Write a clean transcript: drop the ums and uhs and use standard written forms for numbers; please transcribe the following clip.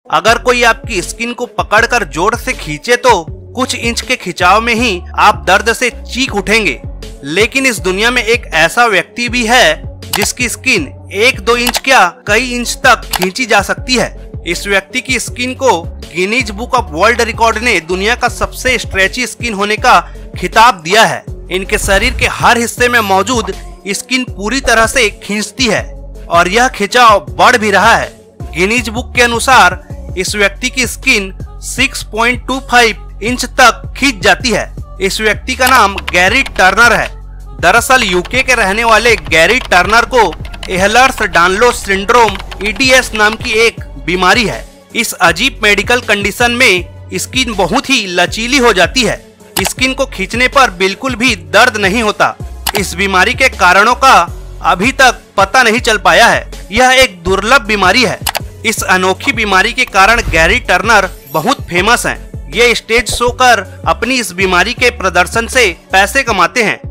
अगर कोई आपकी स्किन को पकड़कर जोर से खींचे तो कुछ इंच के खिंचाव में ही आप दर्द से चीख उठेंगे। लेकिन इस दुनिया में एक ऐसा व्यक्ति भी है जिसकी स्किन 1-2 इंच क्या कई इंच तक खींची जा सकती है। इस व्यक्ति की स्किन को Guinness book of world record ने दुनिया का सबसे स्ट्रेची स्किन होने का खिताब दिया है। इनके शरीर के हर हिस्से में मौजूद स्किन पूरी तरह से खींचती है और यह खिंचाव बढ़ भी रहा है। गिनीज बुक के अनुसार इस व्यक्ति की स्किन 6.25 इंच तक खींच जाती है। इस व्यक्ति का नाम गैरी टर्नर है। दरअसल यूके के रहने वाले गैरी टर्नर को एहलर्स-डानलोस सिंड्रोम EDS नाम की एक बीमारी है। इस अजीब मेडिकल कंडीशन में स्किन बहुत ही लचीली हो जाती है। स्किन को खींचने पर बिल्कुल भी दर्द नहीं होता। इस बीमारी के कारणों का अभी तक पता नहीं चल पाया है। यह एक दुर्लभ बीमारी है। इस अनोखी बीमारी के कारण गैरी टर्नर बहुत फेमस हैं। ये स्टेज शो कर अपनी इस बीमारी के प्रदर्शन से पैसे कमाते हैं।